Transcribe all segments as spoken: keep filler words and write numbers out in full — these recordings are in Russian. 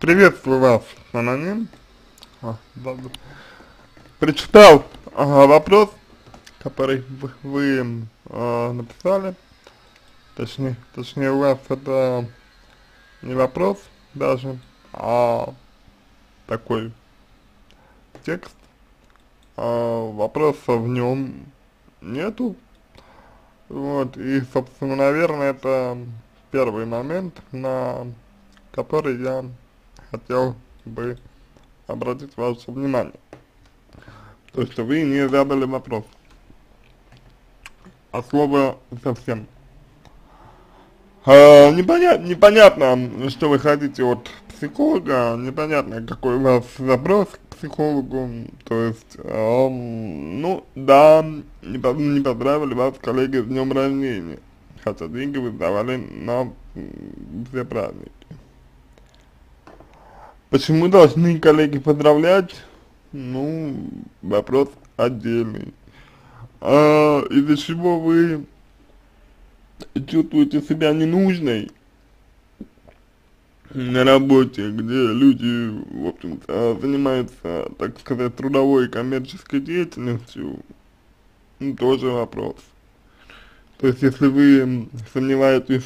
Приветствую вас, аноним. А, да, да. Прочитал а, вопрос, который вы, вы а, написали. Точнее, точнее у вас это не вопрос даже, а такой текст. А, вопроса в нем нету. Вот, и, собственно, наверное, это первый момент, на который я хотел бы обратить ваше внимание. То, что вы не задали вопрос. А слово совсем. А, непоня непонятно, что вы хотите от психолога, непонятно, какой у вас запрос к психологу, то есть, эм, ну, да, не, по не поздравили вас коллеги с днем рождения, хотя деньги вы давали на м, все праздники. Почему должны коллеги поздравлять? Ну, вопрос отдельный. А, из-за чего вы чувствуете себя ненужной на работе, где люди, в общем-то, занимаются, так сказать, трудовой и коммерческой деятельностью, ну, тоже вопрос. То есть, если вы сомневаетесь,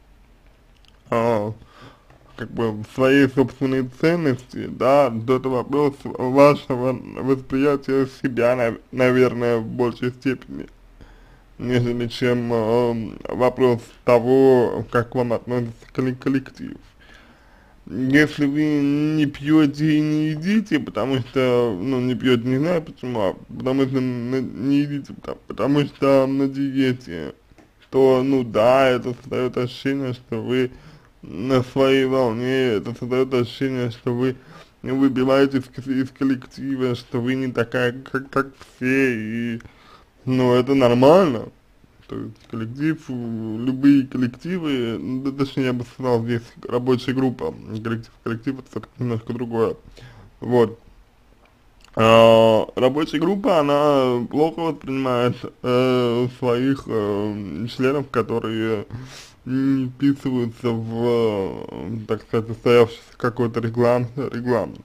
а, как бы, в своей собственной ценности, да, то это вопрос вашего восприятия себя, нав наверное, в большей степени, нежели чем э, вопрос того, как к вам относится коллектив. Если вы не пьете и не едите, потому что, ну, не пьете, не знаю почему, а потому что на, не едите, потому, потому что на диете, то, ну да, это создает ощущение, что вы на своей волне, это создает ощущение, что вы выбиваетесь из, из коллектива, что вы не такая, как, как все, и, ну, это нормально. То есть коллектив, любые коллективы, да, точнее я бы сказал, здесь рабочая группа, коллектив, коллектив это все-таки немножко другое. Вот. А, рабочая группа, она плохо воспринимает э, своих э, членов, которые не вписываются в, э, так сказать, устоявшийся какой-то регламент, регламент.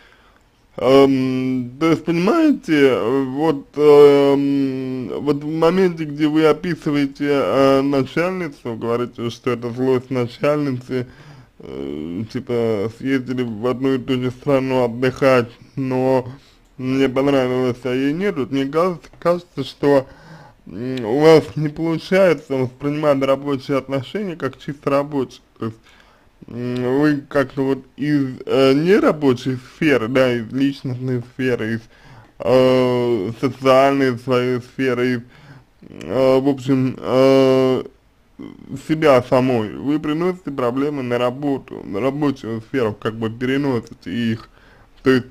Эм, то есть, понимаете, вот, эм, вот в моменте, где вы описываете э, начальницу, говорите, что это злость начальницы, э, типа, съездили в одну и ту же страну отдыхать, но мне понравилось, а ей нет, вот мне кажется, кажется, что м, у вас не получается воспринимать рабочие отношения как чисто рабочие, то есть вы как-то вот из э, нерабочей сферы, да, из личностной сферы, из э, социальной своей сферы, из, э, в общем, э, себя самой, вы приносите проблемы на работу, на рабочую сферу, как бы переносите их. То есть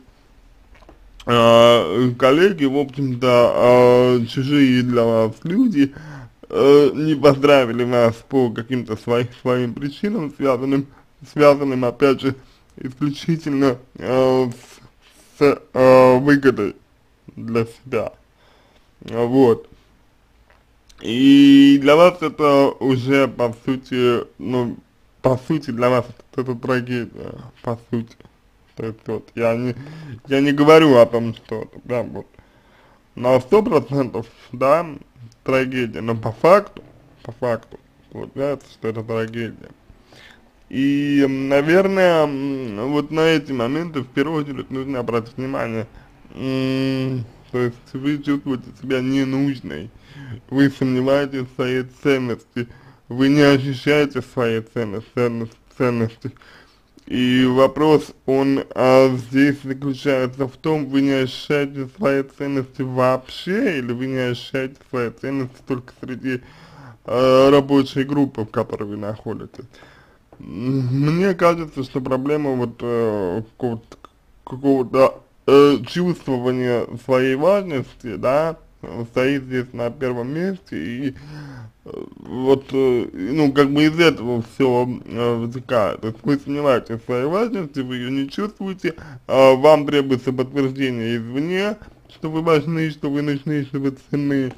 э, коллеги, в общем-то, э, чужие для вас люди, э, не поздравили вас по каким-то своим, своим причинам, связанным, связанным, опять же, исключительно э, с, с э, выгодой для себя, вот. И для вас это уже, по сути, ну, по сути, для вас это, это трагедия, по сути. То есть, вот, я не, я не говорю о том, что это прям вот на сто процентов, да, трагедия, но по факту, по факту, получается, что это трагедия. И, наверное, м, вот на эти моменты в первую очередь нужно обратить внимание. М, То есть вы чувствуете себя ненужной, вы сомневаетесь в своей ценности, вы не ощущаете своей ценности, ценности, ценности. И вопрос, он а, здесь заключается в том, вы не ощущаете своей ценности вообще, или вы не ощущаете своей ценности только среди э, рабочей группы, в которой вы находитесь. Мне кажется, что проблема вот э, какого-то какого-то э, чувствования своей важности, да, стоит здесь на первом месте, и э, вот, э, ну, как бы из этого все э, вытекает. То есть вы сомневаетесь в своей важности, вы ее не чувствуете, э, вам требуется подтверждение извне, что вы важны, что вы нужны, что вы ценны,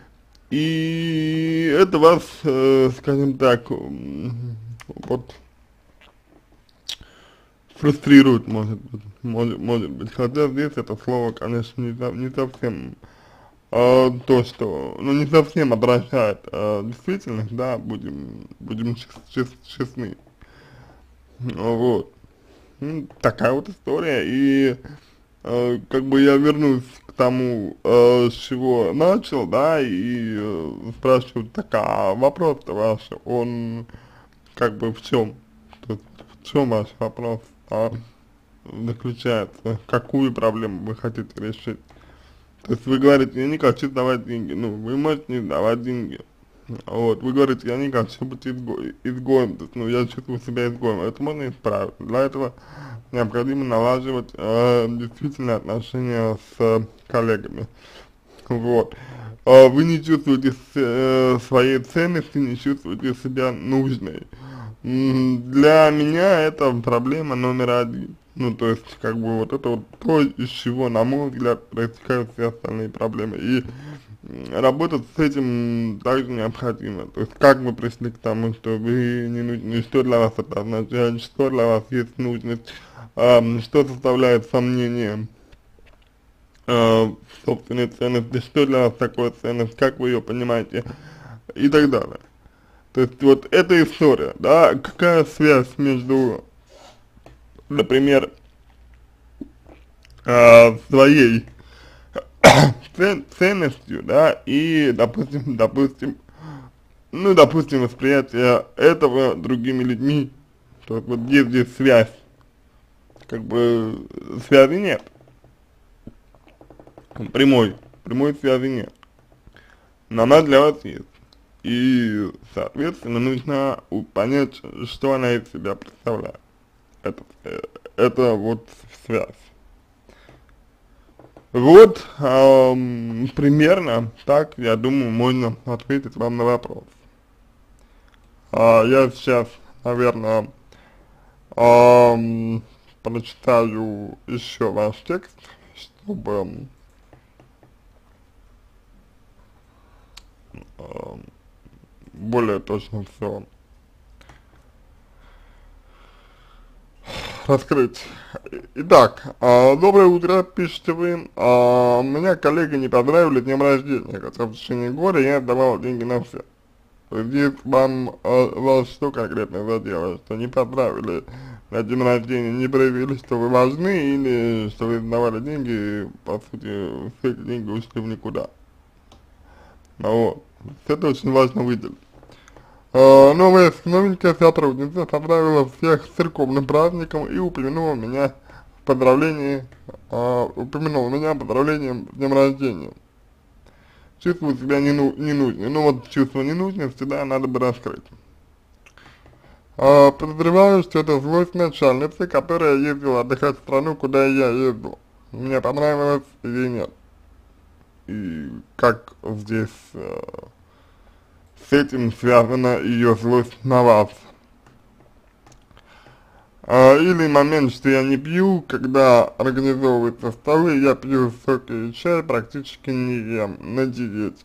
и это вас, э, скажем так, м, вот, фрустрирует, может быть, может, может быть, хотя здесь это слово, конечно, не, со- не совсем э, то, что, ну, не совсем отражает э, действительность, да, будем, будем чес- чес- честны, вот, ну, такая вот история, и э, как бы я вернусь к тому, э, с чего начал, да, и э, спрашиваю, так, а вопрос-то ваш, он как бы в чем, в чем ваш вопрос, а, заключается, какую проблему вы хотите решить. То есть вы говорите, я не хочу давать деньги, ну, вы можете не давать деньги. Вот, вы говорите, я не хочу быть изго изгоем, то есть, ну, я чувствую себя изгоем, это можно исправить. Для этого необходимо налаживать э, действительно отношения с э, коллегами. Вот. А вы не чувствуете с, э, своей ценности, не чувствуете себя нужной. М, Для меня это проблема номер один. Ну, то есть, как бы, вот это вот то, из чего, на мой взгляд, проистекают все остальные проблемы. И м, работать с этим также необходимо. То есть, как вы пришли к тому, что вы не нужны, что для вас это означает, что для вас есть нужность, ам, что составляет сомнение э, собственной ценности, что для вас такое ценность, как вы ее понимаете и так далее. То есть вот эта история, да, какая связь между, например, э, своей цен ценностью, да, и, допустим, допустим, ну, допустим, восприятие этого другими людьми, то есть вот есть здесь связь, как бы связи нет, прямой, прямой связи нет, но она для вас есть. И, соответственно, нужно у- понять, что она из себя представляет. Это, э, это вот связь. Вот, ам, примерно так, я думаю, можно ответить вам на вопрос. А, я сейчас, наверное, ам, прочитаю еще ваш текст, чтобы ам, более точно все раскрыть. Итак, а, доброе утро, пишите вы. А, меня коллеги не поздравили с днем рождения, хотя в течение года я отдавал деньги на все. Здесь вам, а, вас что конкретно задело, что не поздравили на день рождения, не проявили, что вы важны, или что вы давали деньги, и, по сути, все эти деньги ушли в никуда. Ну вот, это очень важно выделить. А, новая новенькая сотрудница поздравила всех с церковным праздником и упомянула меня в поздравлении, а, упомянула меня поздравлением с днем рождения. Чувствую себя не, ну, не нужной. Ну вот чувство ненужности, да, надо бы раскрыть. А, подозреваю, что это злость начальницы, которая ездила отдыхать в страну, куда и я ездил. Мне понравилось или нет. И как здесь э, с этим связана ее злость на вас. А, или момент, что я не пью, когда организовываются столы, я пью соки и чай, практически не ем, на диете.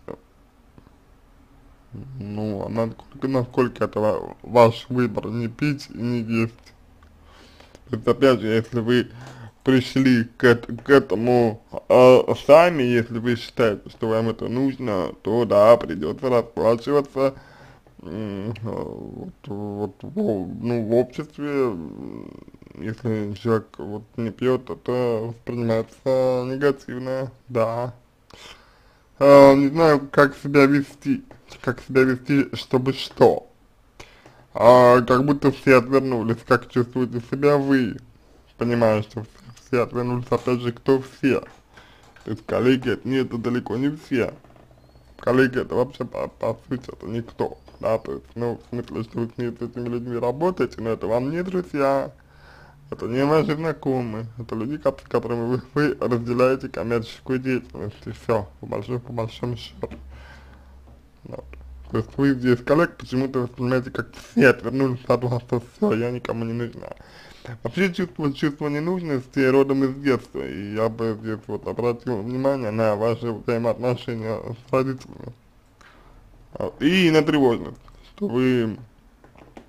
Ну, а насколько, насколько это ва- ваш выбор, не пить и не есть. То есть, опять же, если вы пришли к, эт- к этому а, сами, если вы считаете, что вам это нужно, то да, придется расплачиваться м, а, вот, вот, во- ну, в обществе, м, если человек вот не пьет, это воспринимается негативно, да. А, не знаю, как себя вести, как себя вести, чтобы что. А, как будто все отвернулись, как чувствуете себя вы, понимаю, что все отвернулись, опять же, кто все. То есть коллеги, это, нет, это далеко не все. Коллеги это вообще по, по сути это никто, да, то есть, ну, в смысле, что вы с, ней- с этими людьми работаете, но это вам не друзья, это не ваши знакомые, это люди, ко- с которыми вы, вы разделяете коммерческую деятельность, и все, по большому, по большому счету. Вот. То есть вы здесь коллег почему-то воспринимаете, как все отвернулись от вас, то все, я никому не нужна. Вообще чувство, чувство ненужности родом из детства, и я бы здесь вот обратил внимание на ваши взаимоотношения с родителями. Вот. И на тревожность, что вы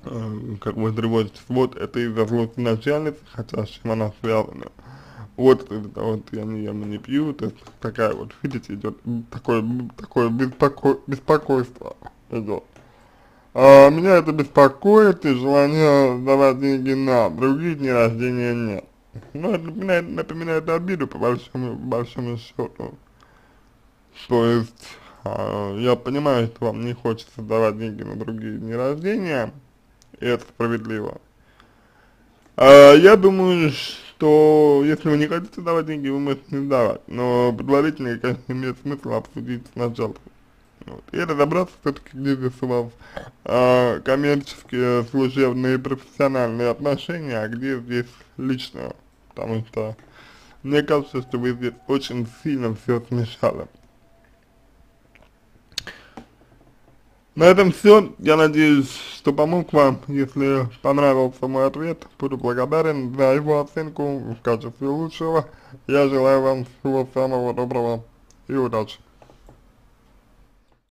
э, как бы тревожитесь, вот это из-за злости начальницы, хотя с чем она связана. Вот из-за того, что я не ем и не пью, то есть такая вот, видите, идет такое, такое беспоко, беспокойство идет. А меня это беспокоит, и желания давать деньги на другие дни рождения нет. Ну, это напоминает, напоминает обиду по большому, большому счету. То есть, а, я понимаю, что вам не хочется давать деньги на другие дни рождения, и это справедливо. А, я думаю, что если вы не хотите давать деньги, вы можете не давать, но предварительно, конечно, имеет смысл обсудить сначала. Вот. И разобраться все-таки, где здесь у вас а, коммерческие, служебные, профессиональные отношения, а где здесь личное. Потому что мне кажется, что вы здесь очень сильно все смешали. На этом все. Я надеюсь, что помог вам. Если понравился мой ответ, буду благодарен за его оценку в качестве лучшего. Я желаю вам всего самого доброго и удачи.